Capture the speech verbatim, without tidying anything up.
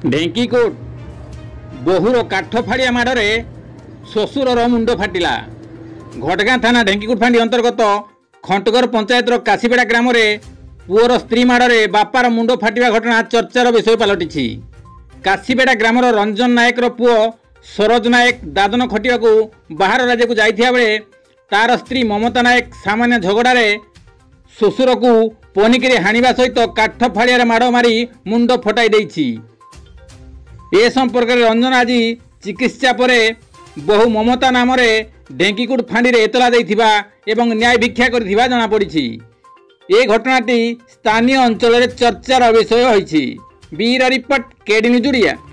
ढेंकीकोट बहुर काठ फाड़िया माड़े शशुरर मुंड फाटिला। घटगाँ थाना ढेंकीकोट फांडी अंतर्गत खंटगर पंचायतर काशीबेड़ा ग्राम में पुअर स्त्री माड़े बापार मुंड फाटिवा घटना चर्चार विषय पलटिछि। काशीबेड़ा ग्रामर रंजन नायकर पुओ सरोज नायक दादन खटिया बाहर राज्य को जाइथिया बेले तार स्त्री ममता नायक सामान्य झगड़े शशुर को पनिकी हाणिबा सहित काठ फाड़िया माड़ मारी मुंड फटाई देइछि। ए संपर्क में रंजन आज चिकित्सा पर बहु ममता नाम ढेंकीकोट फांडी एतला देथिबा एवं न्याय भिक्षा करथिबा जଣା पड़िछि। ए घटनाटी स्थानीय अंचल चर्चार विषय होइछि। Bureau report KD news Odia.